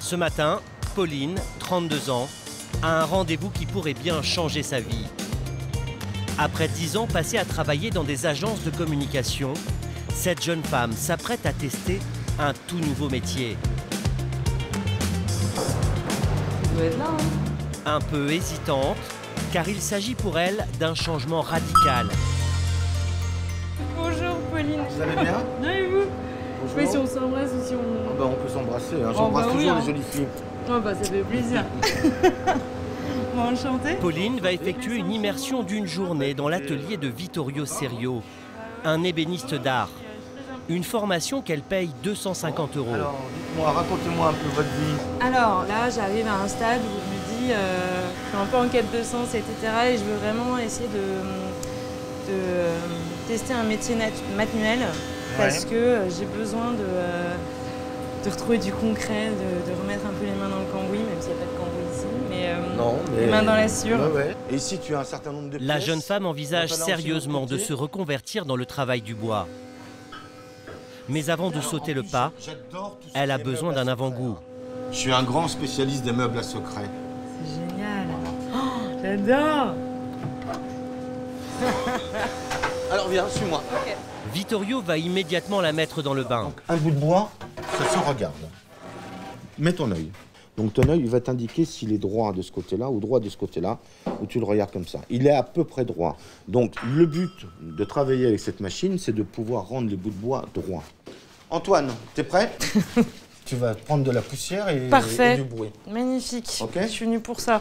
Ce matin, Pauline, 32 ans, a un rendez-vous qui pourrait bien changer sa vie. Après 10 ans passés à travailler dans des agences de communication, cette jeune femme s'apprête à tester un tout nouveau métier. Ça doit être là, hein. Un peu hésitante, car il s'agit pour elle d'un changement radical. Bonjour Pauline. Vous allez bien? Bien et vous? Bonjour. Oui, si on s'embrasse ou si on... Ah bah, on peut s'embrasser, hein. Oh, J'embrasse bah oui, toujours hein. les jolies filles. Oh bah ça fait plaisir. Bon, enchantée. Pauline va effectuer une immersion d'une journée dans l'atelier de Vittorio Serio, un ébéniste d'art. Une formation qu'elle paye 250 €. Alors, dites-moi, racontez-moi un peu votre vie. Alors là, j'arrive à un stade où je me dis, je suis un peu en quête de sens, etc. Et je veux vraiment essayer de tester un métier manuel parce que j'ai besoin de retrouver du concret, de remettre un peu les mains dans le cambouis, même s'il n'y a pas de cambouis ici, mais, Non, mais... les mains dans la sciure. Ouais, ouais. Et ici, tu as un certain nombre de pièces. La jeune femme envisage On va balancer sérieusement de de côté. se reconvertir dans le travail du bois. Mais avant de sauter le pas, J'adore tout ce elle a qui est besoin meubles d'un à avant-goût. secret. Je suis un grand spécialiste des meubles à secret. C'est génial. Oh, j'adore. Alors viens, suis-moi. Vittorio va immédiatement la mettre dans le bain. Donc, un bout de bois, ça se regarde. Mets ton œil. Donc ton œil, il va t'indiquer s'il est droit de ce côté-là ou droit de ce côté-là, ou tu le regardes comme ça. Il est à peu près droit. Donc le but de travailler avec cette machine, c'est de pouvoir rendre les bouts de bois droits. Antoine, t'es prêt? Tu vas prendre de la poussière et, Parfait. et du bruit. Magnifique. Ok. Je suis venue pour ça.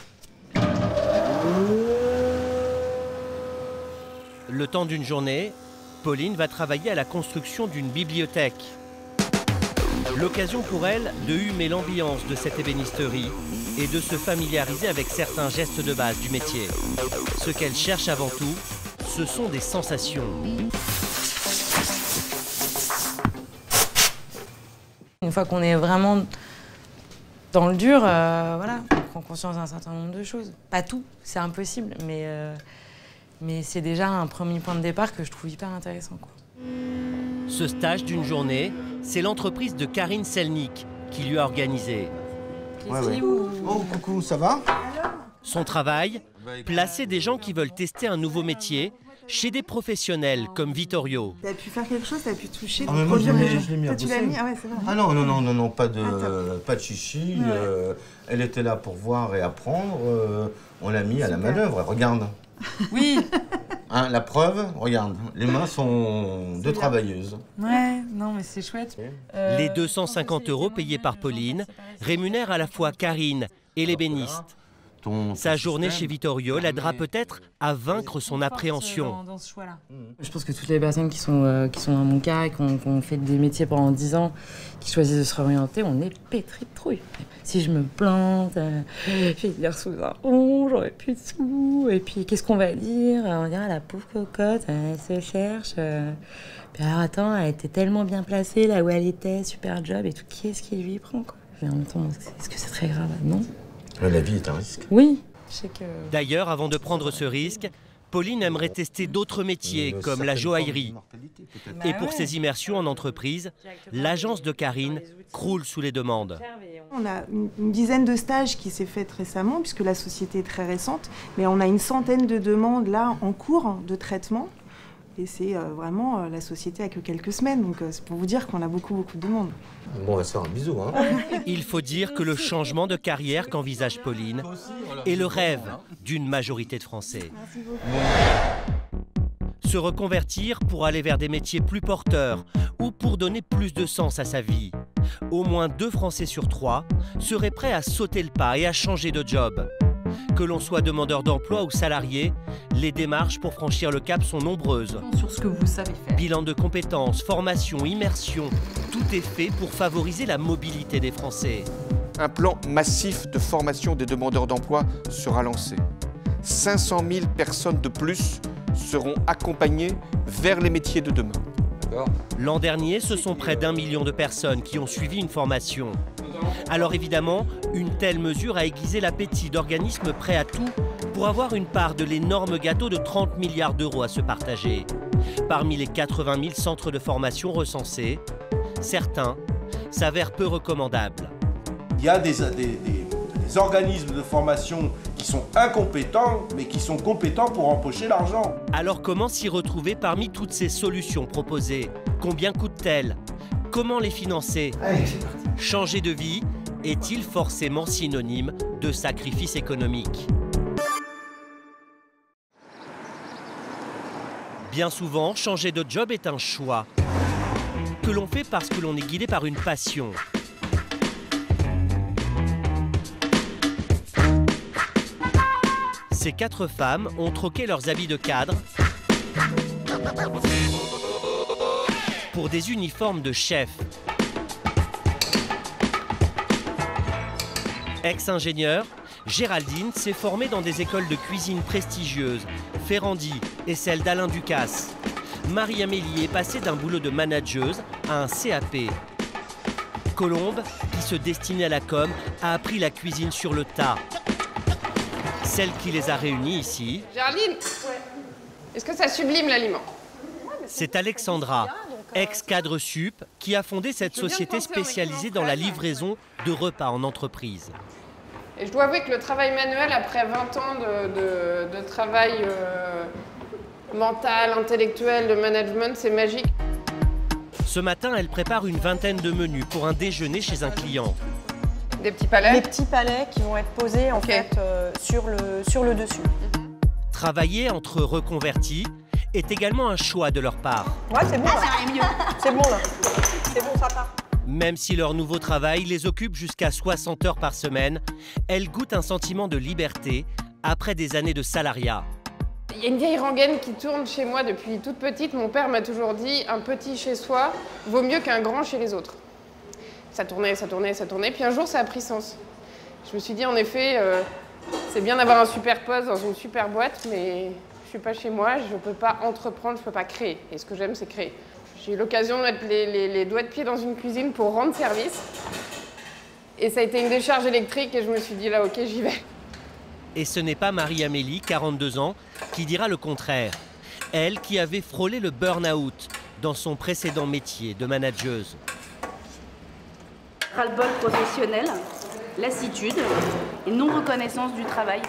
Le temps d'une journée, Pauline va travailler à la construction d'une bibliothèque. L'occasion pour elle de humer l'ambiance de cette ébénisterie et de se familiariser avec certains gestes de base du métier. Ce qu'elle cherche avant tout, ce sont des sensations. Une fois qu'on est vraiment dans le dur, voilà, on prend conscience d'un certain nombre de choses. Pas tout, c'est impossible, mais c'est déjà un premier point de départ que je trouve hyper intéressant, quoi. Ce stage d'une journée, c'est l'entreprise de Karine Selnik qui lui a organisé. Ouais, ouais. Oh, coucou, ça va? Son travail, placer des gens qui veulent tester un nouveau métier chez des professionnels comme Vittorio. T'as pu faire quelque chose, t'as pu toucher, Ah, mais moi, produire je l'ai- les gens. je l'ai mis à Toi, tu l'as bosser. mis, ah ouais, c'est vrai. Ah non, non, non, non, non, pas de chichi. Ouais. Elle était là pour voir et apprendre. On l'a mis à la manœuvre. Regarde. Oui. Hein, la preuve, regarde. Les mains sont de travailleuses. Ouais, non, mais c'est chouette. Les 250 € payés par Pauline rémunèrent à la fois Karine et l'ébéniste. Sa journée chez Vittorio l'aidera peut-être à vaincre son appréhension. Dans ce choix-là. Je pense que toutes les personnes qui sont dans mon cas, qui ont fait des métiers pendant 10 ans, qui choisissent de se réorienter, on est pétri de trouille. Si je me plante, je vais dire sous un rond, j'aurai plus de sous, et puis qu'est-ce qu'on va dire? On va dire, la pauvre cocotte, elle se cherche. Puis alors attends, elle était tellement bien placée là où elle était, super job et tout, qui est-ce qui lui prend, quoi? Mais en même temps, est-ce que c'est très grave? Non. La vie est un risque. Oui, je sais que... D'ailleurs, avant de prendre ce risque, Pauline aimerait tester d'autres métiers comme la joaillerie. Et pour ses immersions en entreprise, l'agence de Karine croule sous les demandes. On a une dizaine de stages qui s'est faite récemment, puisque la société est très récente, mais on a une centaine de demandes là en cours de traitement. Et c'est vraiment, la société a que quelques semaines, donc c'est pour vous dire qu'on a beaucoup de demandes. Bon, on va se faire un bisou, hein. Il faut dire que le changement de carrière qu'envisage Pauline est le rêve d'une majorité de Français. Se reconvertir pour aller vers des métiers plus porteurs ou pour donner plus de sens à sa vie. Au moins 2 Français sur 3 seraient prêts à sauter le pas et à changer de job. Que l'on soit demandeur d'emploi ou salarié, les démarches pour franchir le cap sont nombreuses. Sur ce que vous savez faire. Bilan de compétences, formation, immersion, tout est fait pour favoriser la mobilité des Français. Un plan massif de formation des demandeurs d'emploi sera lancé. 500 000 personnes de plus seront accompagnées vers les métiers de demain. L'an dernier, ce sont près d'1 million de personnes qui ont suivi une formation. Alors évidemment, une telle mesure a aiguisé l'appétit d'organismes prêts à tout pour avoir une part de l'énorme gâteau de 30 milliards d'euros à se partager. Parmi les 80 000 centres de formation recensés, certains s'avèrent peu recommandables. Il y a des organismes de formation qui sont incompétents, mais qui sont compétents pour empocher l'argent. Alors comment s'y retrouver parmi toutes ces solutions proposées? Combien coûtent-elles? Comment les financer? Allez, c'est parti. Changer de vie est-il forcément synonyme de sacrifice économique? Bien souvent, changer de job est un choix que l'on fait parce que l'on est guidé par une passion. Ces 4 femmes ont troqué leurs habits de cadre pour des uniformes de chef. Ex-ingénieure, Géraldine s'est formée dans des écoles de cuisine prestigieuses, Ferrandi et celle d'Alain Ducasse. Marie-Amélie est passée d'un boulot de manageuse à un CAP. Colombe, qui se destinait à la com, a appris la cuisine sur le tas. Celle qui les a réunis ici, Géraldine, est-ce que ça sublime l'aliment? c'est Alexandra, ex-cadre sup, qui a fondé cette société spécialisée dans la livraison de repas en entreprise. Et je dois avouer que le travail manuel, après 20 ans de travail mental, intellectuel, de management, c'est magique. Ce matin, elle prépare une vingtaine de menus pour un déjeuner chez un client. Des petits palais? Les petits palais qui vont être posés en fait sur le dessus. Travailler entre reconvertis est également un choix de leur part. Ouais, c'est bon. Ça va mieux. C'est bon là. C'est bon, ça part. Même si leur nouveau travail les occupe jusqu'à 60 heures par semaine, elles goûtent un sentiment de liberté après des années de salariat. Il y a une vieille rengaine qui tourne chez moi depuis toute petite. Mon père m'a toujours dit, un petit chez soi vaut mieux qu'un grand chez les autres. Ça tournait, ça tournait, ça tournait. Puis un jour, ça a pris sens. Je me suis dit, en effet, c'est bien d'avoir un super poste dans une super boîte, mais je suis pas chez moi, je peux pas entreprendre, je peux pas créer. Et ce que j'aime, c'est créer. J'ai eu l'occasion de mettre les doigts de pied dans une cuisine pour rendre service. Et ça a été une décharge électrique et je me suis dit, là, ok, j'y vais. Et ce n'est pas Marie-Amélie, 42 ans, qui dira le contraire. Elle qui avait frôlé le burn-out dans son précédent métier de manageuse. Ras-le-bol professionnel, lassitude et non-reconnaissance du travail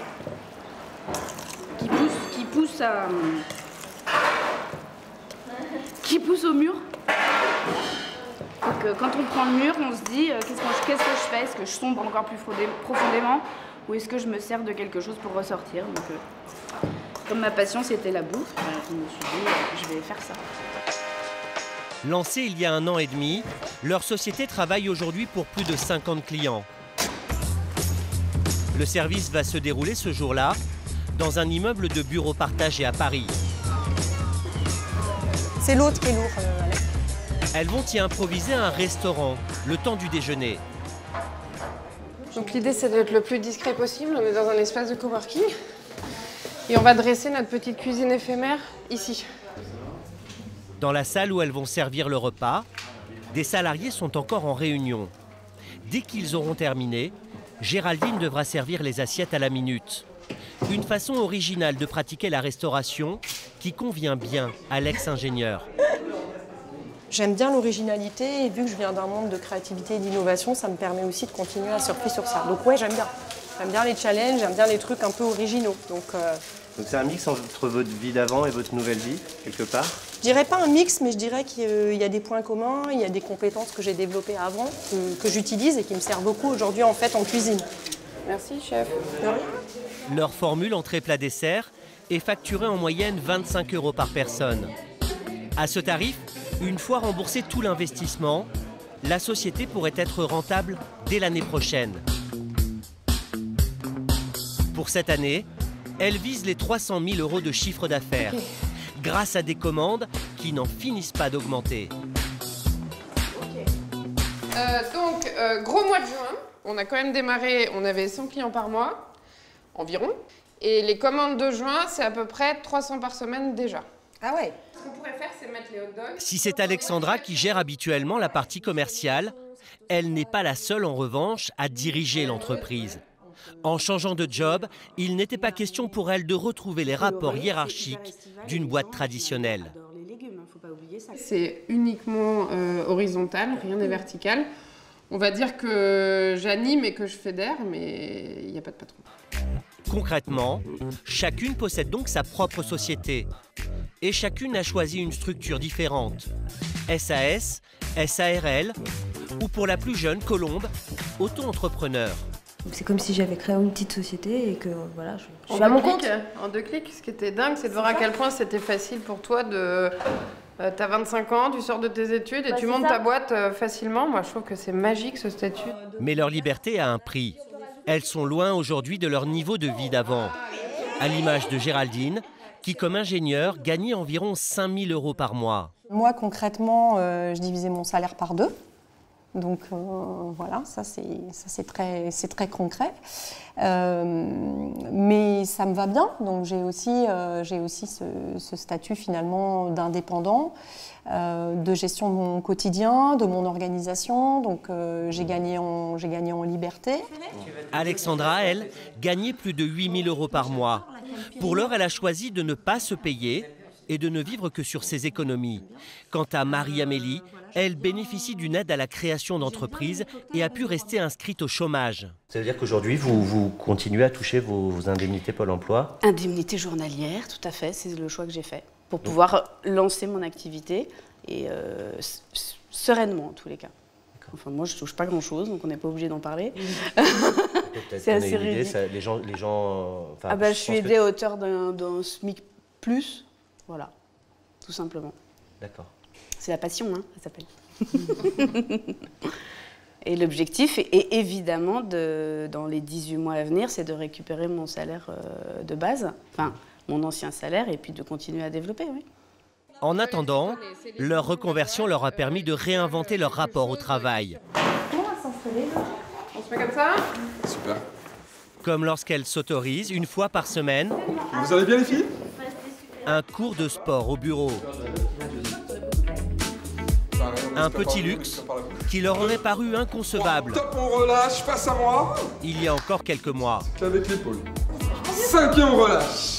qui pousse au mur. Donc, quand on prend le mur, on se dit qu'est-ce que je fais? Est-ce que je sombre encore plus profondément ou est-ce que je me sers de quelque chose pour ressortir? Donc, comme ma passion c'était la bouffe, je me suis dit je vais faire ça. Lancée il y a 1 an et demi, leur société travaille aujourd'hui pour plus de 50 clients. Le service va se dérouler ce jour-là dans un immeuble de bureaux partagés à Paris. C'est l'autre qui est lourd, Alex. Elles vont y improviser un restaurant le temps du déjeuner. Donc l'idée, c'est d'être le plus discret possible. On est dans un espace de coworking. Et on va dresser notre petite cuisine éphémère ici. Dans la salle où elles vont servir le repas, des salariés sont encore en réunion. Dès qu'ils auront terminé, Géraldine devra servir les assiettes à la minute. Une façon originale de pratiquer la restauration qui convient bien à l'ex-ingénieur. J'aime bien l'originalité et vu que je viens d'un monde de créativité et d'innovation, ça me permet aussi de continuer à surfer sur ça. Donc ouais, j'aime bien. J'aime bien les challenges, j'aime bien les trucs un peu originaux. Donc c'est un mix entre votre vie d'avant et votre nouvelle vie, quelque part? Je dirais pas un mix, mais je dirais qu'il y a des points communs, il y a des compétences que j'ai développées avant, que j'utilise et qui me servent beaucoup aujourd'hui en fait en cuisine. Merci, chef. Leur formule entrée-plat-dessert est facturée en moyenne 25 € par personne. À ce tarif, une fois remboursé tout l'investissement, la société pourrait être rentable dès l'année prochaine. Pour cette année, elle vise les 300 000 € de chiffre d'affaires, grâce à des commandes qui n'en finissent pas d'augmenter. Gros mois de juin, on a quand même démarré, on avait 100 clients par mois, environ. Et les commandes de juin, c'est à peu près 300 par semaine déjà. Ah ouais. Ce qu'on pourrait faire, c'est mettre les hot dogs. Si c'est Alexandra qui gère habituellement la partie commerciale, elle n'est pas la seule en revanche à diriger l'entreprise. En changeant de job, il n'était pas question pour elle de retrouver les rapports hiérarchiques d'une boîte traditionnelle. C'est uniquement horizontal, rien n'est vertical. On va dire que j'anime et que je fédère, mais il n'y a pas de patron. Concrètement, chacune possède donc sa propre société. Et chacune a choisi une structure différente. SAS, SARL, ou pour la plus jeune, Colombe, auto-entrepreneur. C'est comme si j'avais créé une petite société et que voilà, je suis à mon compte. En 2 clics, ce qui était dingue, c'est de voir à quel point c'était facile pour toi de... T'as 25 ans, tu sors de tes études et tu montes ta boîte facilement. Moi, je trouve que c'est magique, ce statut. Mais leur liberté a un prix. Elles sont loin aujourd'hui de leur niveau de vie d'avant. À l'image de Géraldine, qui, comme ingénieure, gagnait environ 5 000 € par mois. Moi, concrètement, je divisais mon salaire par 2. Donc voilà, ça c'est très concret. Mais ça me va bien, donc j'ai aussi ce statut finalement d'indépendant, de gestion de mon quotidien, de mon organisation, donc j'ai gagné en liberté. Alexandra, elle, gagnait plus de 8 000 € par mois. Pour l'heure, elle a choisi de ne pas se payer et de ne vivre que sur ses économies. Quant à Marie-Amélie, elle bénéficie d'une aide à la création d'entreprises et a pu rester inscrite au chômage. Ça veut dire qu'aujourd'hui, vous continuez à toucher vos indemnités Pôle emploi? Indemnité journalière, tout à fait, c'est le choix que j'ai fait. Pour pouvoir lancer mon activité et sereinement en tous les cas. Enfin, moi, je ne touche pas grand-chose, donc on n'est pas obligé d'en parler. C'est assez ridicule. Les gens je suis aidée à hauteur d'un SMIC plus, voilà, tout simplement. D'accord. C'est la passion, hein, ça s'appelle. Et l'objectif est évidemment, dans les 18 mois à venir, c'est de récupérer mon salaire de base, enfin mon ancien salaire, et puis de continuer à développer, oui. En attendant, leur reconversion leur a permis de réinventer leur rapport au travail. Comment on va s'installer là ? On se met comme ça ? Super. Comme lorsqu'elles s'autorisent, une fois par semaine, vous allez bien les filles ? Un cours de sport au bureau. Un petit luxe qui leur aurait paru inconcevable. Top, on relâche, passe à moi. Il y a encore quelques mois. Qu'avec l'épaule. 5 et on relâche.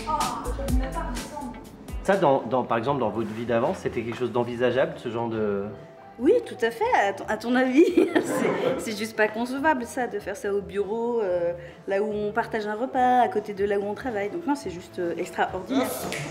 Ça, par exemple, dans votre vie d'avant, c'était quelque chose d'envisageable, ce genre de... Oui, tout à fait, à ton avis. C'est juste pas concevable, ça, de faire ça au bureau, là où on partage un repas, à côté de là où on travaille. Donc non, c'est juste extraordinaire.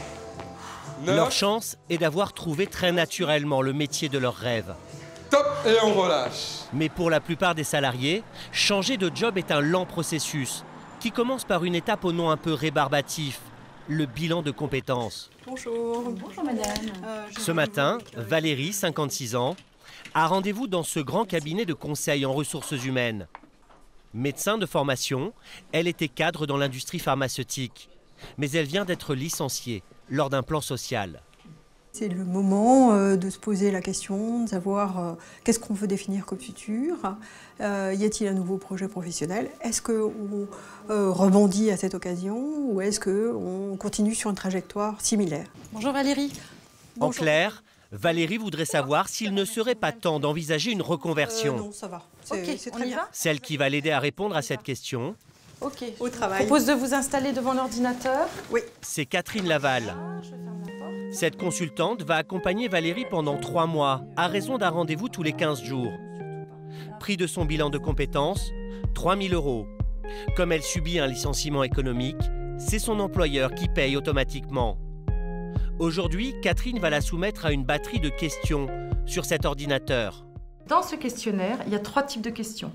Leur chance est d'avoir trouvé très naturellement le métier de leur rêve. Top, et on relâche. Mais pour la plupart des salariés, changer de job est un lent processus qui commence par une étape au nom un peu rébarbatif, le bilan de compétences. Bonjour. Bonjour madame. Ce matin, Valérie, 56 ans, a rendez-vous dans ce grand cabinet de conseil en ressources humaines. Médecin de formation, elle était cadre dans l'industrie pharmaceutique. Mais elle vient d'être licenciée lors d'un plan social. C'est le moment de se poser la question, de savoir qu'est-ce qu'on veut définir comme futur. Y a-t-il un nouveau projet professionnel? Est-ce qu'on rebondit à cette occasion ou est-ce qu'on continue sur une trajectoire similaire? Bonjour Valérie. En clair, Valérie voudrait savoir s'il ne serait pas temps d'envisager une reconversion. Non, ça va. Ok, c'est on très y bien. va? Celle qui va l'aider à répondre à cette question, Ok. Au travail. Je propose de vous installer devant l'ordinateur. Oui. c'est Catherine Laval. Cette consultante va accompagner Valérie pendant 3 mois, à raison d'un rendez-vous tous les 15 jours. Prix de son bilan de compétences, 3 000 €. Comme elle subit un licenciement économique, c'est son employeur qui paye automatiquement. Aujourd'hui, Catherine va la soumettre à une batterie de questions sur cet ordinateur. Dans ce questionnaire, il y a 3 types de questions.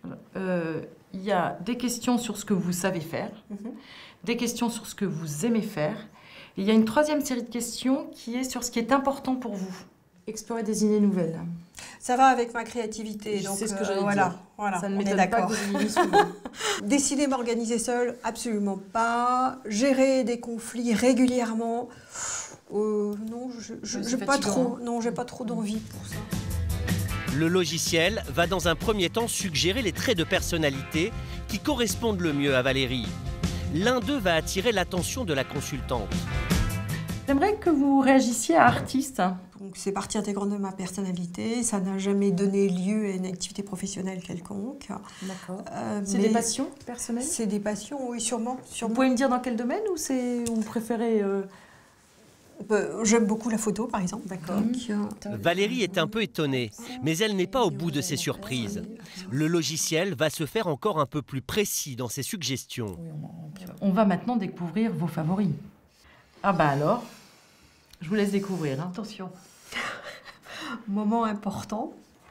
Il y a des questions sur ce que vous savez faire, des questions sur ce que vous aimez faire. Et il y a une 3e série de questions qui est sur ce qui est important pour vous. Explorer des idées nouvelles. Ça va avec ma créativité. C'est ce que j'allais voilà, dire. Voilà, Ça ne on est m'étonne pas d'accord. que vous ayez souvent. Décider m'organiser seule, absolument pas. Gérer des conflits régulièrement, non, j'ai pas trop. Non, j'ai pas trop d'envie pour ça. Le logiciel va dans un premier temps suggérer les traits de personnalité qui correspondent le mieux à Valérie. L'un d'eux va attirer l'attention de la consultante. J'aimerais que vous réagissiez à artiste. Donc c'est partie intégrante de ma personnalité, ça n'a jamais donné lieu à une activité professionnelle quelconque. D'accord. C'est des passions personnelles? C'est des passions, oui, sûrement. Vous pouvez me dire dans quel domaine ou vous préférez J'aime beaucoup la photo, par exemple. D'accord. Valérie est un peu étonnée, mais elle n'est pas au bout de ses surprises. Le logiciel va se faire encore un peu plus précis dans ses suggestions. On va maintenant découvrir vos favoris. Ah bah alors, je vous laisse découvrir, hein. Attention. Moment important.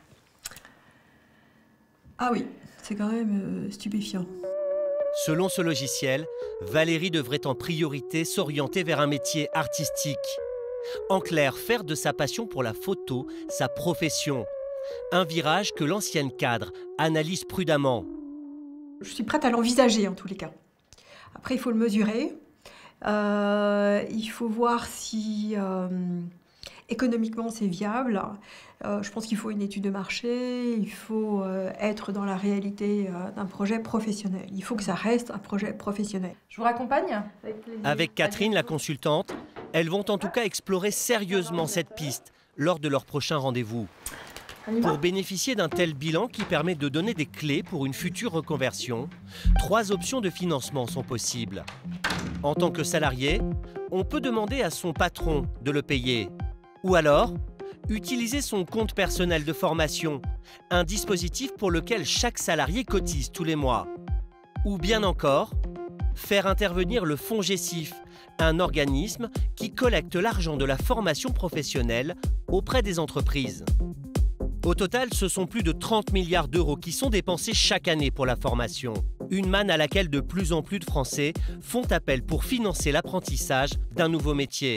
Ah oui, c'est quand même stupéfiant. Selon ce logiciel, Valérie devrait en priorité s'orienter vers un métier artistique. En clair, faire de sa passion pour la photo sa profession. Un virage que l'ancienne cadre analyse prudemment. Je suis prête à l'envisager en tous les cas. Après, il faut le mesurer. Il faut voir si économiquement c'est viable. Je pense qu'il faut une étude de marché, il faut être dans la réalité d'un projet professionnel. Il faut que ça reste un projet professionnel. Je vous raccompagne ? Avec Catherine, la consultante, elles vont en tout cas explorer sérieusement cette piste lors de leur prochain rendez-vous. Pour bénéficier d'un tel bilan qui permet de donner des clés pour une future reconversion, 3 options de financement sont possibles. En tant que salarié, on peut demander à son patron de le payer. Ou alors, utiliser son compte personnel de formation, un dispositif pour lequel chaque salarié cotise tous les mois. Ou bien encore, faire intervenir le FONGECIF, un organisme qui collecte l'argent de la formation professionnelle auprès des entreprises. Au total, ce sont plus de 30 milliards d'euros qui sont dépensés chaque année pour la formation. Une manne à laquelle de plus en plus de Français font appel pour financer l'apprentissage d'un nouveau métier.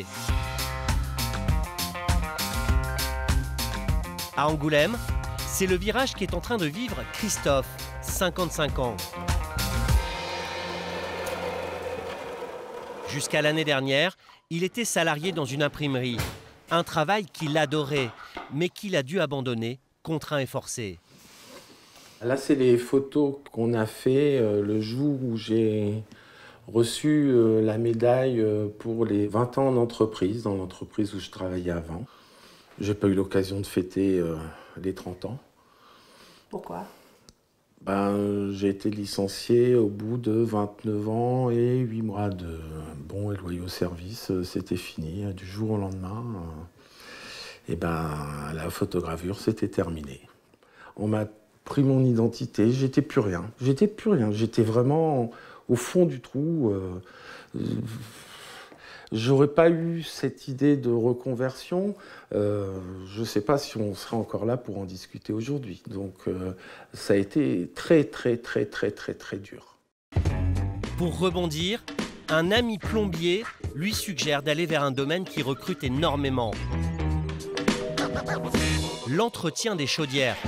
À Angoulême, c'est le virage qu'est en train de vivre Christophe, 55 ans. Jusqu'à l'année dernière, il était salarié dans une imprimerie. Un travail qu'il adorait, mais qu'il a dû abandonner, contraint et forcé. Là, c'est les photos qu'on a fait le jour où j'ai reçu la médaille pour les 20 ans d'entreprise, dans l'entreprise où je travaillais avant. J'ai pas eu l'occasion de fêter les 30 ans. Pourquoi ? J'ai été licencié au bout de 29 ans et 8 mois de bons et loyaux services. C'était fini. Du jour au lendemain, la photogravure, c'était terminé. On m'a pris mon identité, j'étais plus rien. J'étais vraiment au fond du trou. J'aurais pas eu cette idée de reconversion, je sais pas si on serait encore là pour en discuter aujourd'hui. Donc ça a été très dur. Pour rebondir, un ami plombier lui suggère d'aller vers un domaine qui recrute énormément. L'entretien des chaudières.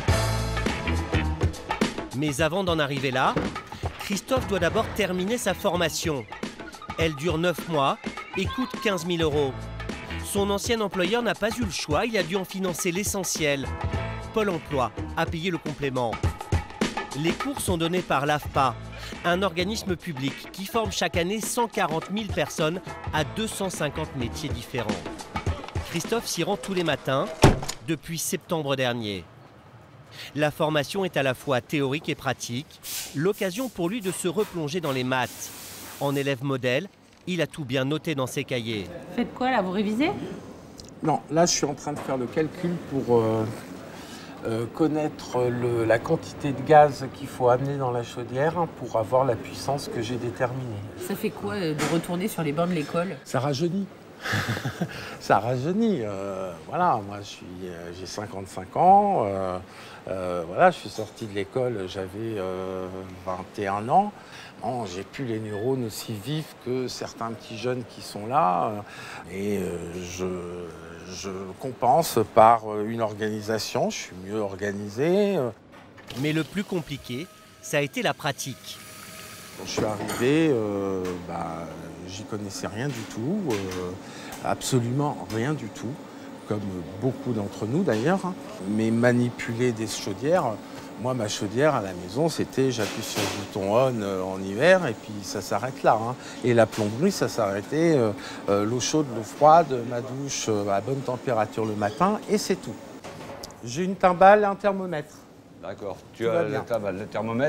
Mais avant d'en arriver là, Christophe doit d'abord terminer sa formation. Elle dure 9 mois et coûte 15 000 €. Son ancien employeur n'a pas eu le choix, il a dû en financer l'essentiel. Pôle emploi a payé le complément. Les cours sont donnés par l'AFPA, un organisme public qui forme chaque année 140 000 personnes à 250 métiers différents. Christophe s'y rend tous les matins depuis septembre dernier. La formation est à la fois théorique et pratique, l'occasion pour lui de se replonger dans les maths. En élève modèle, il a tout bien noté dans ses cahiers. Faites quoi là, vous révisez? Non, là je suis en train de faire le calcul pour connaître la quantité de gaz qu'il faut amener dans la chaudière pour avoir la puissance que j'ai déterminée. Ça fait quoi de retourner sur les bancs de l'école? Ça rajeunit. Ça rajeunit. Voilà, moi j'ai 55 ans. Voilà, je suis sorti de l'école, j'avais 21 ans. Bon, j'ai plus les neurones aussi vifs que certains petits jeunes qui sont là. Et je compense par une organisation, je suis mieux organisé. Mais le plus compliqué, ça a été la pratique. Quand je suis arrivé, j'y connaissais rien du tout, absolument rien du tout, comme beaucoup d'entre nous d'ailleurs. Mais manipuler des chaudières, moi ma chaudière à la maison c'était j'appuie sur le bouton on en hiver et puis ça s'arrête là. Et la plomberie ça s'arrêtait, l'eau chaude, l'eau froide, ma douche à bonne température le matin et c'est tout. J'ai une timbale et un thermomètre. D'accord, tu as la timbale, le thermomètre.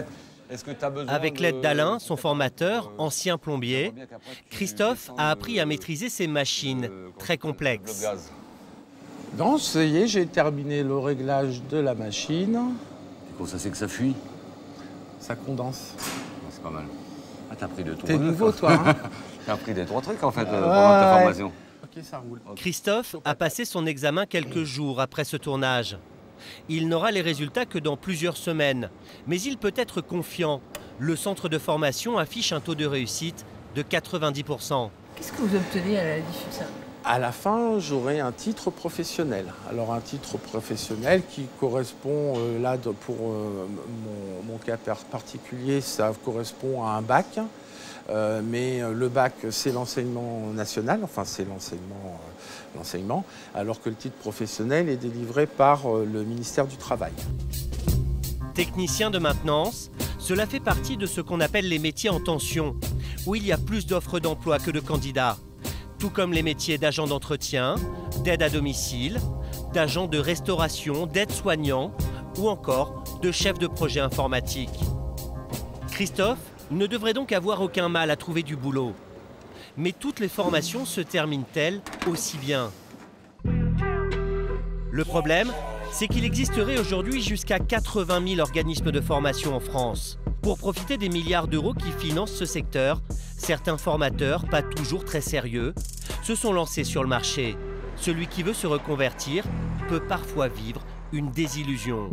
Avec l'aide d'Alain, son formateur, ancien plombier, Christophe a appris à maîtriser ces machines très complexes. Donc, ça y est, j'ai terminé le réglage de la machine. Et comment ça c'est que ça fuit? Ça condense. C'est pas mal. Ah, t'as appris 2-3 trucs. T'es nouveau, toi, hein? T'as appris 2-3 trucs, en fait, pendant ta formation. Ok, ça roule. Christophe a passé son examen quelques jours après ce tournage. Il n'aura les résultats que dans plusieurs semaines. Mais il peut être confiant. Le centre de formation affiche un taux de réussite de 90%. Qu'est-ce que vous obtenez à la diffusion? À la fin, j'aurai un titre professionnel. Alors un titre professionnel qui correspond, là, pour mon cas particulier, ça correspond à un bac. Mais le bac, c'est l'enseignement national, enfin c'est l'enseignement, alors que le titre professionnel est délivré par le ministère du Travail. Technicien de maintenance, cela fait partie de ce qu'on appelle les métiers en tension, où il y a plus d'offres d'emploi que de candidats. Tout comme les métiers d'agent d'entretien, d'aide à domicile, d'agent de restauration, d'aide-soignant ou encore de chef de projet informatique. Christophe ne devrait donc avoir aucun mal à trouver du boulot. Mais toutes les formations se terminent-elles aussi bien? Le problème, c'est qu'il existerait aujourd'hui jusqu'à 80 000 organismes de formation en France. Pour profiter des milliards d'euros qui financent ce secteur, certains formateurs, pas toujours très sérieux, se sont lancés sur le marché. Celui qui veut se reconvertir peut parfois vivre une désillusion.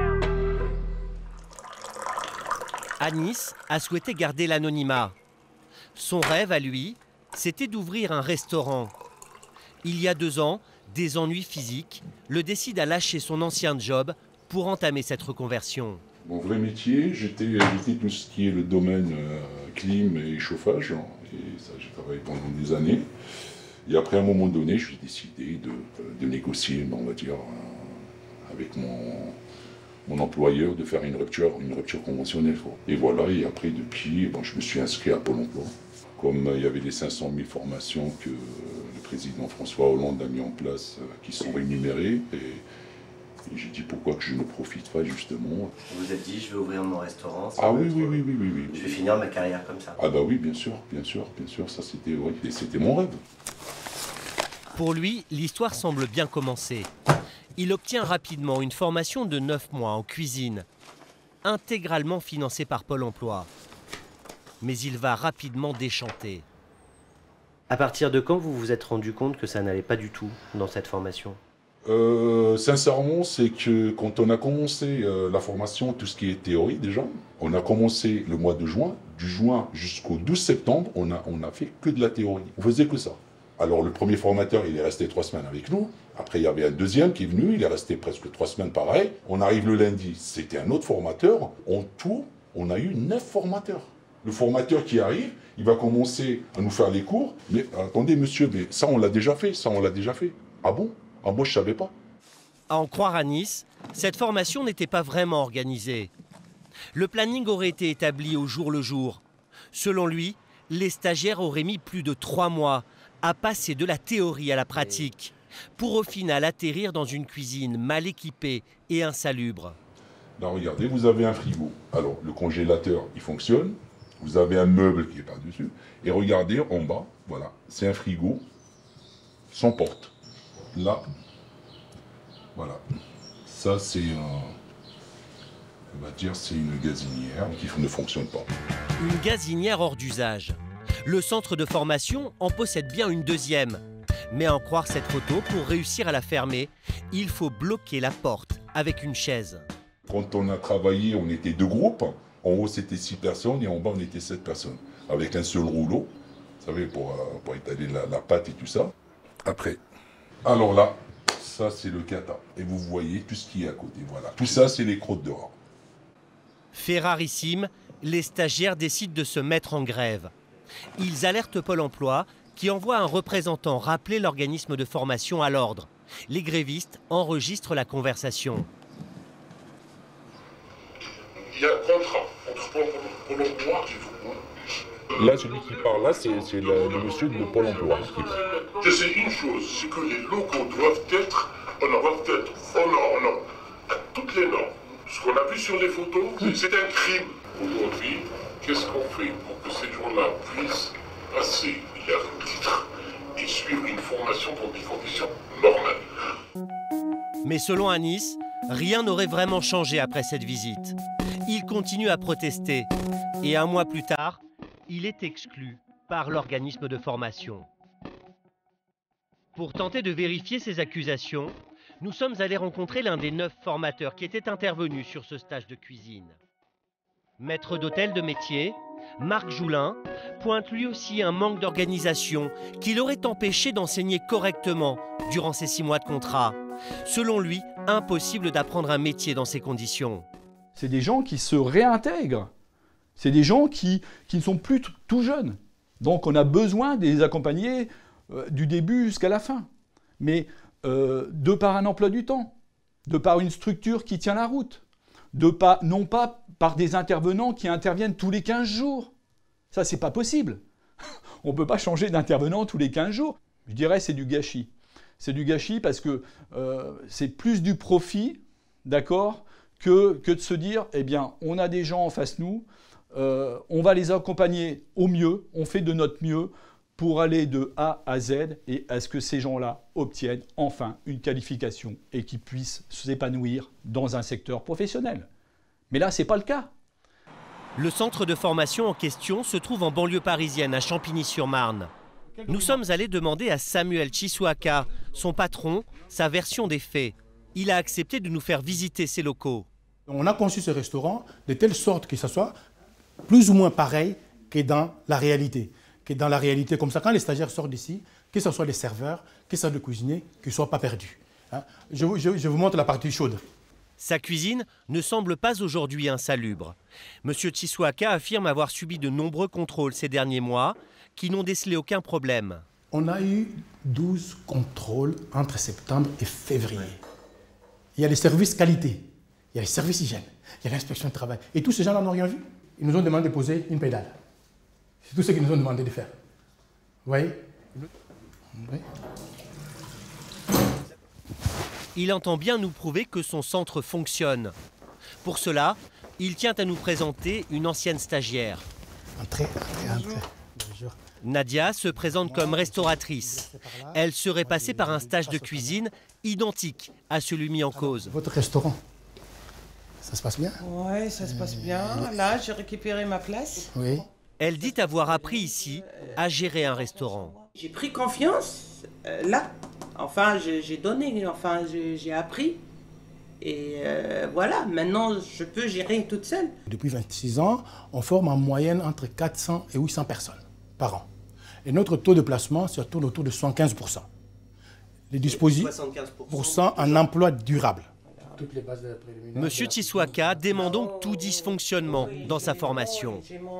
Anis a souhaité garder l'anonymat. Son rêve à lui, c'était d'ouvrir un restaurant. Il y a 2 ans, des ennuis physiques le décident à lâcher son ancien job pour entamer cette reconversion. Mon vrai métier, j'étais tout ce qui est le domaine clim et chauffage. Et ça, j'ai travaillé pendant des années. Et après, à un moment donné, j'ai décidé de négocier, on va dire, avec mon employeur, de faire une rupture conventionnelle. Et voilà, et après, depuis, je me suis inscrit à Pôle emploi. Comme il y avait les 500 000 formations que le président François Hollande a mis en place, qui sont rémunérées, et j'ai dit pourquoi que je ne profite pas justement. Vous vous êtes dit, je vais ouvrir mon restaurant. Ah oui. Je vais finir ma carrière comme ça. Ah bah oui, bien sûr, ça c'était mon rêve. Pour lui, l'histoire semble bien commencer. Il obtient rapidement une formation de 9 mois en cuisine, intégralement financée par Pôle emploi. Mais il va rapidement déchanter. À partir de quand vous vous êtes rendu compte que ça n'allait pas du tout dans cette formation? Sincèrement, c'est que quand on a commencé la formation, tout ce qui est théorie déjà, on a commencé le mois de juin. Du juin jusqu'au 12 septembre, on a fait que de la théorie. On faisait que ça. Alors le premier formateur, il est resté 3 semaines avec nous. Après, il y avait un deuxième qui est venu, il est resté presque 3 semaines pareil. On arrive le lundi, c'était un autre formateur. En tout, on a eu 9 formateurs. Le formateur qui arrive, il va commencer à nous faire les cours. Mais attendez monsieur, mais ça on l'a déjà fait, Ah bon? Ah moi je savais pas. À en croire Anis, cette formation n'était pas vraiment organisée. Le planning aurait été établi au jour le jour. Selon lui, les stagiaires auraient mis plus de 3 mois à passer de la théorie à la pratique, pour au final atterrir dans une cuisine mal équipée et insalubre. Là regardez, vous avez un frigo. Alors le congélateur il fonctionne. Vous avez un meuble qui est par-dessus. Et regardez en bas, voilà, c'est un frigo sans porte. Là, voilà. Ça, c'est on va dire, c'est une gazinière qui ne fonctionne pas. Une gazinière hors d'usage. Le centre de formation en possède bien une deuxième. Mais à en croire cette photo, pour réussir à la fermer, il faut bloquer la porte avec une chaise. Quand on a travaillé, on était 2 groupes. En haut, c'était 6 personnes et en bas, on était 7 personnes. Avec un seul rouleau, vous savez, pour étaler la pâte et tout ça. Après, alors là, ça, c'est le kata. Et vous voyez tout ce qui est à côté, voilà. Tout ça, c'est les crottes de rat. Fait rarissime, les stagiaires décident de se mettre en grève. Ils alertent Pôle emploi, qui envoie un représentant rappeler l'organisme de formation à l'ordre. Les grévistes enregistrent la conversation. Il y a un contrat entre Pôle emploi et vous. Là, celui qui parle là, c'est le monsieur de Pôle emploi. Je sais une chose, c'est que les locaux doivent être aux normes, à toutes les normes. Ce qu'on a vu sur les photos, c'est un crime. Aujourd'hui, qu'est-ce qu'on fait pour que ces gens-là puissent passer leur titre et suivre une formation dans des conditions normales? Mais selon Anis, rien n'aurait vraiment changé après cette visite. Il continue à protester et un mois plus tard, il est exclu par l'organisme de formation. Pour tenter de vérifier ces accusations, nous sommes allés rencontrer l'un des 9 formateurs qui étaient intervenus sur ce stage de cuisine. Maître d'hôtel de métier, Marc Joulin, pointe lui aussi un manque d'organisation qui l'aurait empêché d'enseigner correctement durant ces 6 mois de contrat. Selon lui, impossible d'apprendre un métier dans ces conditions. C'est des gens qui se réintègrent. C'est des gens qui ne sont plus tout jeunes. Donc on a besoin de les accompagner du début jusqu'à la fin. Mais de par un emploi du temps, de par une structure qui tient la route, non pas par des intervenants qui interviennent tous les 15 jours. Ça, c'est pas possible. On ne peut pas changer d'intervenant tous les 15 jours. Je dirais que c'est du gâchis. C'est du gâchis parce que c'est plus du profit, d'accord, que de se dire, eh bien, on a des gens en face de nous, on va les accompagner au mieux, on fait de notre mieux pour aller de A à Z et à ce que ces gens-là obtiennent enfin une qualification et qu'ils puissent s'épanouir dans un secteur professionnel. Mais là, ce n'est pas le cas. Le centre de formation en question se trouve en banlieue parisienne, à Champigny-sur-Marne. Nous sommes allés demander à Samuel Chisuaka, son patron, sa version des faits. Il a accepté de nous faire visiter ses locaux. On a conçu ce restaurant de telle sorte que ça soit plus ou moins pareil que dans la réalité. Comme ça, quand les stagiaires sortent d'ici, que ce soit les serveurs, que ce soit les cuisiniers, qu'ils ne soient pas perdus. Hein? Je vous montre la partie chaude. Sa cuisine ne semble pas aujourd'hui insalubre. Monsieur Chisuaka affirme avoir subi de nombreux contrôles ces derniers mois qui n'ont décelé aucun problème. On a eu 12 contrôles entre septembre et février. Il y a les services qualité, il y a les services hygiène, il y a l'inspection du travail. Et tous ces gens-là n'ont rien vu. Ils nous ont demandé de poser une pédale. C'est tout ce qu'ils nous ont demandé de faire. Vous voyez? Oui. Il entend bien nous prouver que son centre fonctionne. Pour cela, il tient à nous présenter une ancienne stagiaire. Entrez. Bonjour. Nadia se présente comme restauratrice. Elle serait passée par un stage de cuisine identique à celui mis en cause. Votre restaurant, ça se passe bien? Oui, ça se passe bien. Là, j'ai récupéré ma place. Oui. Elle dit avoir appris ici à gérer un restaurant. J'ai pris confiance là. Enfin, j'ai donné, enfin, j'ai appris. Et voilà, maintenant, je peux gérer toute seule. Depuis 26 ans, on forme en moyenne entre 400 et 800 personnes par an. Et notre taux de placement se tourne autour de 75%. Les dispositifs, 75% en emploi durable. Monsieur Chisuaka dément donc tout dysfonctionnement dans sa formation.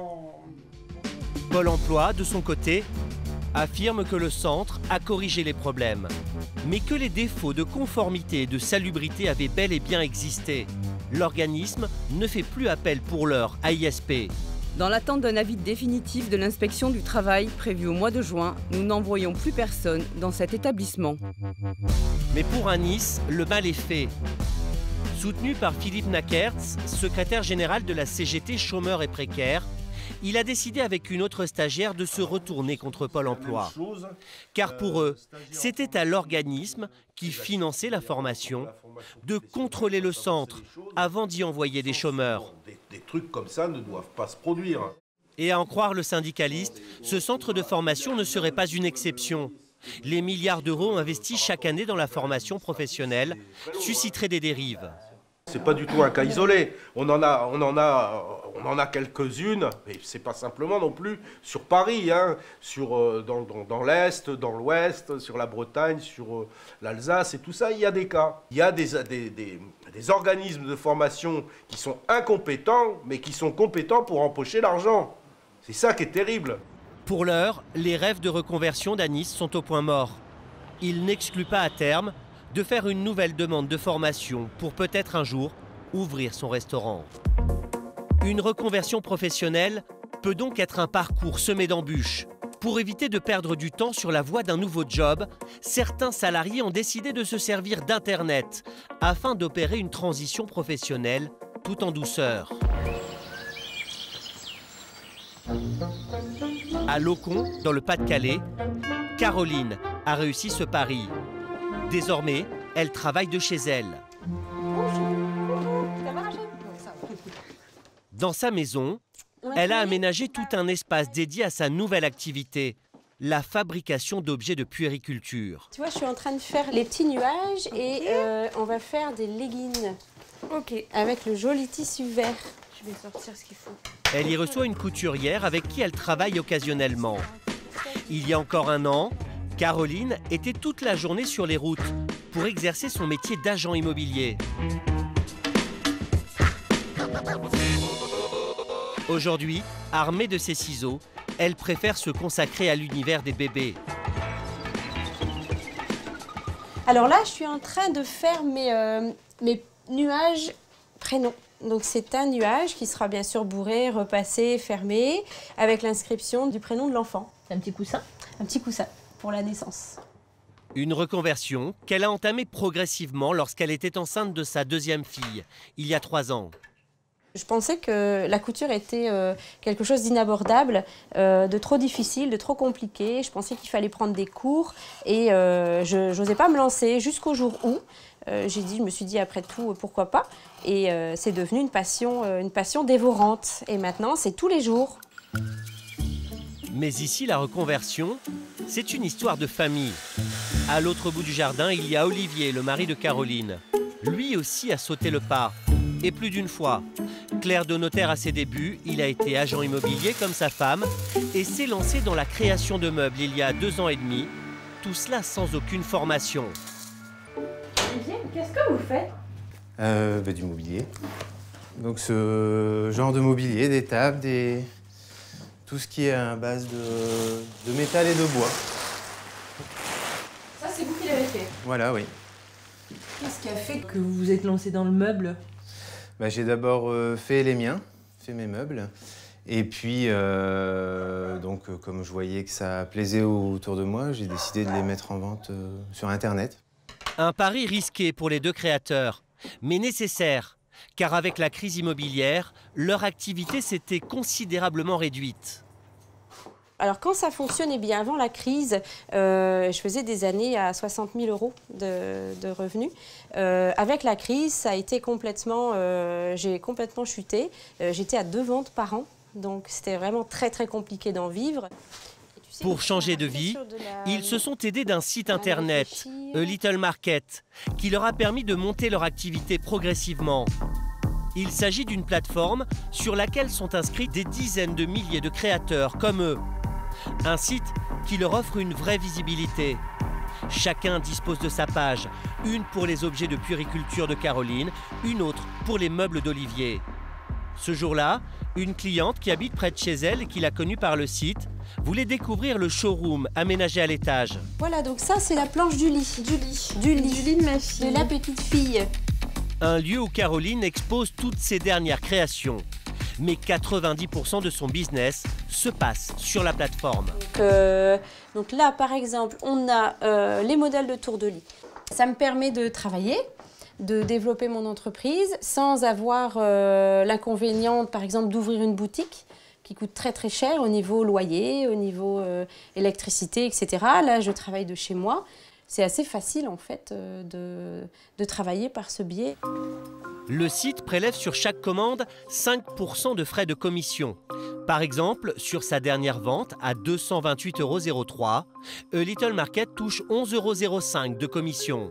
Pôle emploi, de son côté, affirme que le centre a corrigé les problèmes, mais que les défauts de conformité et de salubrité avaient bel et bien existé. L'organisme ne fait plus appel pour l'heure à ISP. Dans l'attente d'un avis définitif de l'inspection du travail prévu au mois de juin, nous n'envoyons plus personne dans cet établissement. Mais pour Anis, le mal est fait. Soutenu par Philippe Nakertz, secrétaire général de la CGT Chômeurs et Précaires, il a décidé avec une autre stagiaire de se retourner contre Pôle emploi. Car pour eux, c'était à l'organisme qui finançait la formation de contrôler le centre avant d'y envoyer des chômeurs. Des trucs comme ça ne doivent pas se produire. Et à en croire le syndicaliste, ce centre de formation ne serait pas une exception. Les milliards d'euros investis chaque année dans la formation professionnelle susciteraient des dérives. C'est pas du tout un cas isolé. On en a quelques-unes, mais c'est pas simplement non plus sur Paris, hein, dans l'Est, dans l'Ouest, sur la Bretagne, sur l'Alsace et tout ça, il y a des cas. Il y a des organismes de formation qui sont incompétents, mais qui sont compétents pour empocher l'argent. C'est ça qui est terrible. Pour l'heure, les rêves de reconversion d'Anis sont au point mort. Il n'exclut pas à terme de faire une nouvelle demande de formation pour peut-être un jour ouvrir son restaurant. Une reconversion professionnelle peut donc être un parcours semé d'embûches. Pour éviter de perdre du temps sur la voie d'un nouveau job, certains salariés ont décidé de se servir d'Internet afin d'opérer une transition professionnelle tout en douceur. À Locon, dans le Pas-de-Calais, Caroline a réussi ce pari. Désormais, elle travaille de chez elle. Dans sa maison, elle a aménagé tout un espace dédié à sa nouvelle activité, la fabrication d'objets de puériculture. Tu vois, je suis en train de faire les petits nuages et on va faire des leggings. Ok. Avec le joli tissu vert. Je vais sortir ce qu'il faut. Elle y reçoit une couturière avec qui elle travaille occasionnellement. Il y a encore un an, Caroline était toute la journée sur les routes pour exercer son métier d'agent immobilier. Aujourd'hui, armée de ses ciseaux, elle préfère se consacrer à l'univers des bébés. Alors là, je suis en train de faire mes nuages prénoms. Donc c'est un nuage qui sera bien sûr bourré, repassé, fermé, avec l'inscription du prénom de l'enfant. Un petit coussin? Un petit coussin pour la naissance. Une reconversion qu'elle a entamée progressivement lorsqu'elle était enceinte de sa deuxième fille, il y a 3 ans. Je pensais que la couture était quelque chose d'inabordable, de trop difficile, de trop compliqué. Je pensais qu'il fallait prendre des cours et je n'osais pas me lancer jusqu'au jour où je me suis dit après tout, pourquoi pas. Et c'est devenu une passion dévorante. Et maintenant, c'est tous les jours. Mais ici, la reconversion, c'est une histoire de famille. À l'autre bout du jardin, il y a Olivier, le mari de Caroline. Lui aussi a sauté le pas. Et plus d'une fois. Clerc de notaire à ses débuts, il a été agent immobilier comme sa femme et s'est lancé dans la création de meubles il y a 2 ans et demi. Tout cela sans aucune formation. Olivier, qu'est-ce que vous faites? Du mobilier. Donc ce genre de mobilier, des tables, tout ce qui est à base de métal et de bois. Ça, c'est vous qui l'avez fait? Voilà, oui. Qu'est-ce qui a fait que vous vous êtes lancé dans le meuble? J'ai d'abord fait les miens, fait mes meubles. Et puis, comme je voyais que ça plaisait autour de moi, j'ai décidé de les mettre en vente sur Internet. Un pari risqué pour les 2 créateurs, mais nécessaire, car avec la crise immobilière, leur activité s'était considérablement réduite. Alors quand ça fonctionnait bien, avant la crise, je faisais des années à 60 000 € de revenus. Avec la crise, ça a été j'ai complètement chuté. J'étais à 2 ventes par an, donc c'était vraiment très très compliqué d'en vivre. Pour changer de vie, ils se sont aidés d'un site internet, A Little Market, qui leur a permis de monter leur activité progressivement. Il s'agit d'une plateforme sur laquelle sont inscrits des dizaines de milliers de créateurs comme eux. Un site qui leur offre une vraie visibilité. Chacun dispose de sa page, une pour les objets de puériculture de Caroline, une autre pour les meubles d'Olivier. Ce jour-là, une cliente qui habite près de chez elle et qui l'a connue par le site voulait découvrir le showroom aménagé à l'étage. Voilà, donc ça c'est la planche du lit. Du lit de ma fille. De la petite fille. Un lieu où Caroline expose toutes ses dernières créations. Mais 90% de son business se passe sur la plateforme. Donc là, par exemple, on a les modèles de tour de lit. Ça me permet de travailler, de développer mon entreprise sans avoir l'inconvénient, par exemple, d'ouvrir une boutique qui coûte très très cher au niveau loyer, au niveau électricité, etc. Là, je travaille de chez moi. C'est assez facile, en fait, de travailler par ce biais. Le site prélève sur chaque commande 5% de frais de commission. Par exemple, sur sa dernière vente à 228,03 €, A Little Market touche 11,05 € de commission.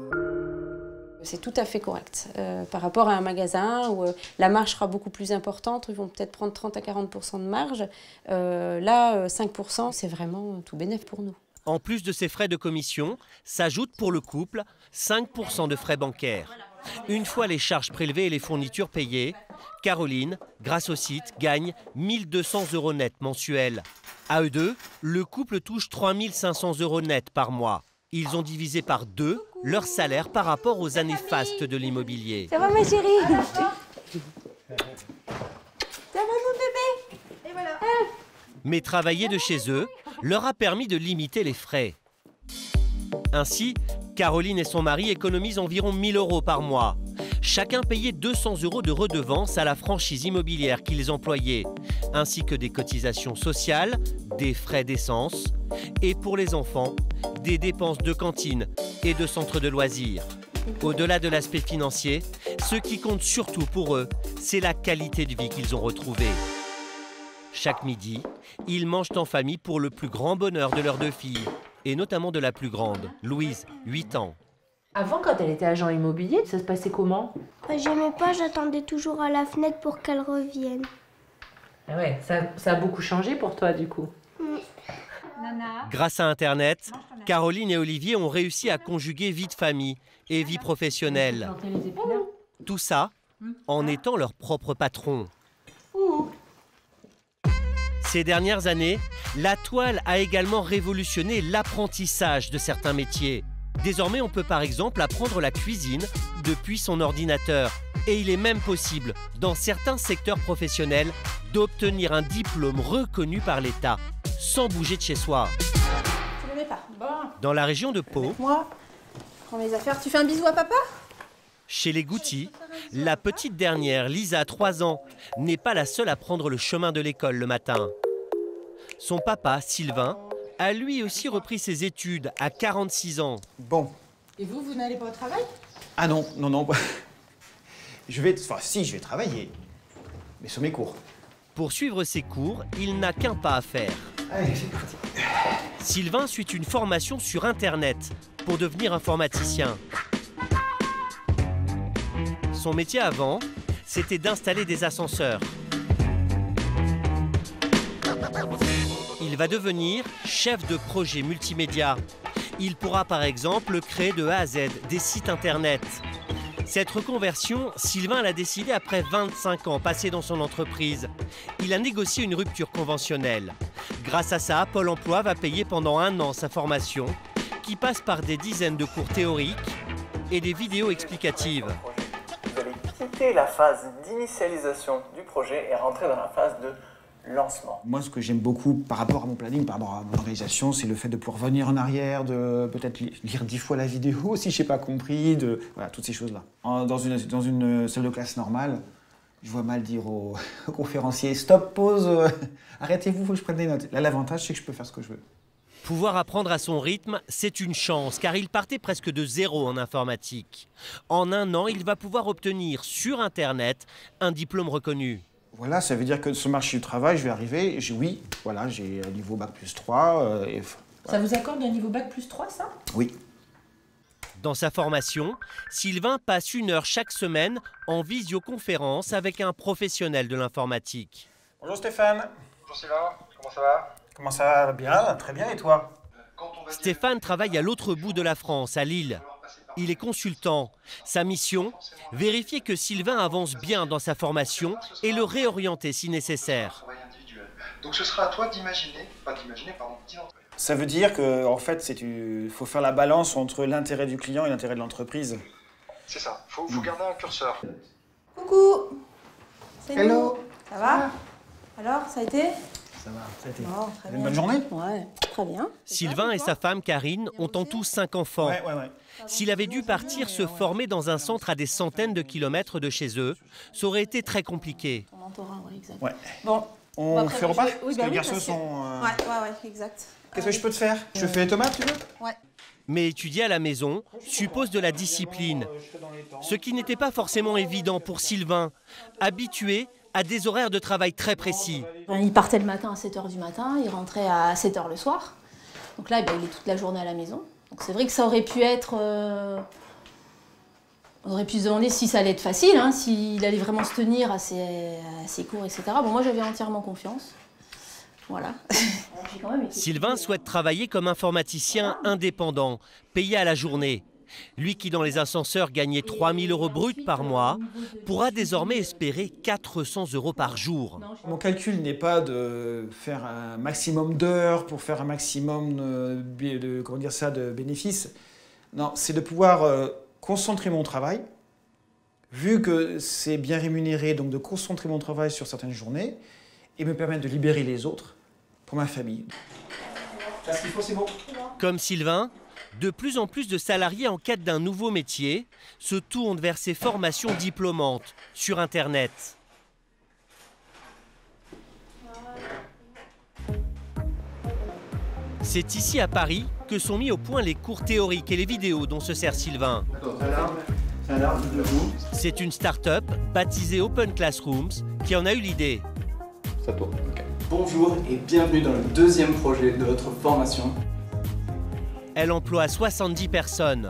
C'est tout à fait correct. Par rapport à un magasin où la marge sera beaucoup plus importante, ils vont peut-être prendre 30 à 40% de marge. Là, 5%, c'est vraiment tout bénef pour nous. En plus de ces frais de commission, s'ajoutent pour le couple 5% de frais bancaires. Une fois les charges prélevées et les fournitures payées, Caroline, grâce au site, gagne 1 200 € net mensuels. À eux deux, le couple touche 3 500 € net par mois. Ils ont divisé par 2 leur salaire par rapport aux années fastes de l'immobilier. Ça va ma chérie? Ça va mon bébé? Et voilà. Mais travailler de chez eux leur a permis de limiter les frais. Ainsi, Caroline et son mari économisent environ 1 000 € par mois. Chacun payait 200 € de redevance à la franchise immobilière qu'ils employaient, ainsi que des cotisations sociales, des frais d'essence et pour les enfants, des dépenses de cantine et de centres de loisirs. Au-delà de l'aspect financier, ce qui compte surtout pour eux, c'est la qualité de vie qu'ils ont retrouvée. Chaque midi, ils mangent en famille pour le plus grand bonheur de leurs 2 filles, et notamment de la plus grande, Louise, 8 ans. Avant, quand elle était agent immobilier, ça se passait comment? J'aimais pas, j'attendais toujours à la fenêtre pour qu'elle revienne. Ah ouais, ça a beaucoup changé pour toi du coup. Grâce à Internet, Caroline et Olivier ont réussi à conjuguer vie de famille et vie professionnelle. Tout ça en étant leur propre patron. Ces dernières années, la toile a également révolutionné l'apprentissage de certains métiers. Désormais, on peut par exemple apprendre la cuisine depuis son ordinateur. Et il est même possible, dans certains secteurs professionnels, d'obtenir un diplôme reconnu par l'État, sans bouger de chez soi. Tu le mets pas. Bon. Dans la région de Pau, Moi, je prends mes affaires. Tu fais un bisou à papa? chez les Gouty, la petite dernière, Lisa, 3 ans, n'est pas la seule à prendre le chemin de l'école le matin. Son papa, Sylvain, a lui aussi repris ses études à 46 ans. Bon. Et vous n'allez pas au travail? Ah non, non, non. Je vais travailler. Mais sur mes cours. Pour suivre ses cours, il n'a qu'un pas à faire. Allez, c'est parti. Sylvain suit une formation sur Internet pour devenir informaticien. Son métier avant, c'était d'installer des ascenseurs. Il va devenir chef de projet multimédia. Il pourra par exemple créer de A à Z des sites Internet. Cette reconversion, Sylvain l'a décidé après 25 ans passés dans son entreprise. Il a négocié une rupture conventionnelle. Grâce à ça, Pôle emploi va payer pendant 1 an sa formation, qui passe par des dizaines de cours théoriques et des vidéos explicatives. Vous allez quitter la phase d'initialisation du projet et rentrer dans la phase de lancement. Moi, ce que j'aime beaucoup par rapport à mon planning, par rapport à mon organisation, c'est le fait de pouvoir revenir en arrière, de peut-être lire 10 fois la vidéo si je n'ai pas compris, voilà, toutes ces choses-là. Dans une salle de classe normale, je vois mal dire au conférencier « Stop, pause, arrêtez-vous, il faut que je prenne des notes ». Là, l'avantage, c'est que je peux faire ce que je veux. Pouvoir apprendre à son rythme, c'est une chance, car il partait presque de zéro en informatique. En 1 an, il va pouvoir obtenir sur Internet un diplôme reconnu. Voilà, ça veut dire que sur le marché du travail, je vais arriver, j'ai un niveau Bac+3. Voilà. Ça vous accorde un niveau Bac+3, ça? Oui. Dans sa formation, Sylvain passe 1 heure chaque semaine en visioconférence avec un professionnel de l'informatique. Bonjour Stéphane. Bonjour Sylvain, comment ça va? Comment ça va? Bien, très bien, et toi? Stéphane travaille à l'autre bout de la France, à Lille. Il est consultant. Sa mission, vérifier que Sylvain avance bien dans sa formation et le réorienter si nécessaire. Donc ce sera à toi d'imaginer, Ça veut dire qu'en fait, il faut faire la balance entre l'intérêt du client et l'intérêt de l'entreprise. C'est ça, faut garder un curseur. Coucou. C'est Hello. nous. Ça va? Alors, ça a été? Ça va, ça a été. Bon, très bien. Une bonne journée? Ouais, très bien. Sylvain et sa femme Karine ont en tout 5 enfants. Ouais. S'il avait dû partir se former dans un centre à des centaines de kilomètres de chez eux, ça aurait été très compliqué. Ton mentorat, ouais, exact. Ouais. Bon. On fait repas? Oui, Parce que les garçons sont... Ouais, exact. Qu'est-ce que je peux te faire? Je fais les tomates, tu veux? Ouais. Mais étudier à la maison suppose de la discipline, ce qui n'était pas forcément évident pour Sylvain, habitué à des horaires de travail très précis. Il partait le matin à 7h du matin, il rentrait à 7h le soir. Donc là, il est toute la journée à la maison. Donc c'est vrai que ça aurait pu être... On aurait pu se demander si ça allait être facile, hein, s'il allait vraiment se tenir à ses cours, etc. Bon, moi, j'avais entièrement confiance. Voilà. Sylvain souhaite travailler comme informaticien indépendant, payé à la journée. Lui qui, dans les ascenseurs, gagnait 3 000 € bruts par mois, pourra désormais espérer 400 € par jour. Mon calcul n'est pas de faire un maximum d'heures pour faire un maximum de bénéfices. Non, c'est de pouvoir concentrer mon travail, vu que c'est bien rémunéré, donc de concentrer mon travail sur certaines journées et me permettre de libérer les autres pour ma famille. Là, ce qu'il faut, c'est bon. Comme Sylvain, De plus en plus de salariés en quête d'un nouveau métier se tournent vers ces formations diplômantes sur Internet. C'est ici à Paris que sont mis au point les cours théoriques et les vidéos dont se sert Sylvain. C'est une start-up baptisée Open Classrooms qui en a eu l'idée. C'est à toi. Okay. Bonjour et bienvenue dans le deuxième projet de votre formation. Elle emploie 70 personnes.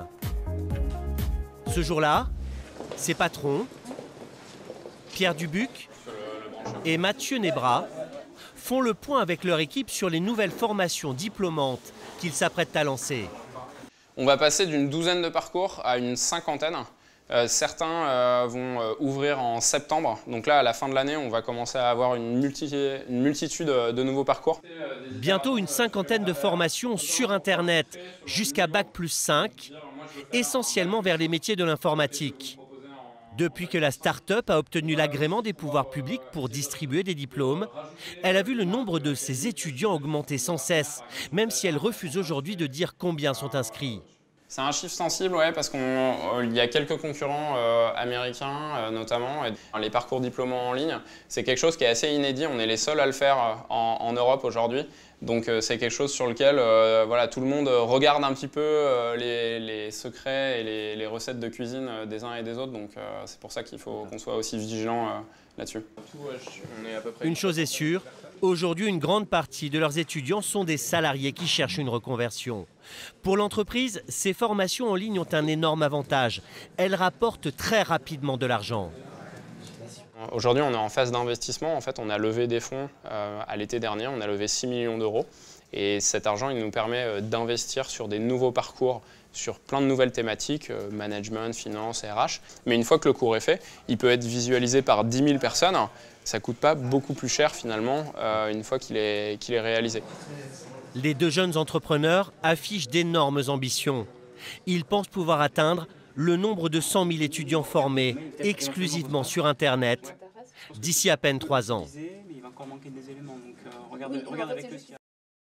Ce jour-là, ses patrons, Pierre Dubuc et Mathieu Nebra, font le point avec leur équipe sur les nouvelles formations diplômantes qu'ils s'apprêtent à lancer. On va passer d'une douzaine de parcours à une cinquantaine. Certains vont ouvrir en septembre. Donc là, à la fin de l'année, on va commencer à avoir une multitude de nouveaux parcours. Bientôt une cinquantaine de formations sur Internet, jusqu'à Bac+5, essentiellement vers les métiers de l'informatique. Depuis que la start-up a obtenu l'agrément des pouvoirs publics pour distribuer des diplômes, elle a vu le nombre de ses étudiants augmenter sans cesse, même si elle refuse aujourd'hui de dire combien sont inscrits. C'est un chiffre sensible, ouais, parce qu'il y a quelques concurrents américains notamment. Et les parcours diplômants en ligne, c'est quelque chose qui est assez inédit. On est les seuls à le faire en Europe aujourd'hui. Donc c'est quelque chose sur lequel voilà, tout le monde regarde un petit peu les secrets et les recettes de cuisine des uns et des autres. Donc c'est pour ça qu'il faut qu'on soit aussi vigilant là-dessus. Une chose est sûre, aujourd'hui une grande partie de leurs étudiants sont des salariés qui cherchent une reconversion. Pour l'entreprise, ces formations en ligne ont un énorme avantage. Elles rapportent très rapidement de l'argent. Aujourd'hui, on est en phase d'investissement. En fait, on a levé des fonds à l'été dernier. On a levé 6 millions d'euros. Et cet argent, il nous permet d'investir sur des nouveaux parcours, sur plein de nouvelles thématiques, management, finance, RH. Mais une fois que le cours est fait, il peut être visualisé par 10 000 personnes. Ça ne coûte pas beaucoup plus cher finalement une fois qu'il est réalisé. Les deux jeunes entrepreneurs affichent d'énormes ambitions. Ils pensent pouvoir atteindre le nombre de 100 000 étudiants formés exclusivement sur Internet d'ici à peine 3 ans.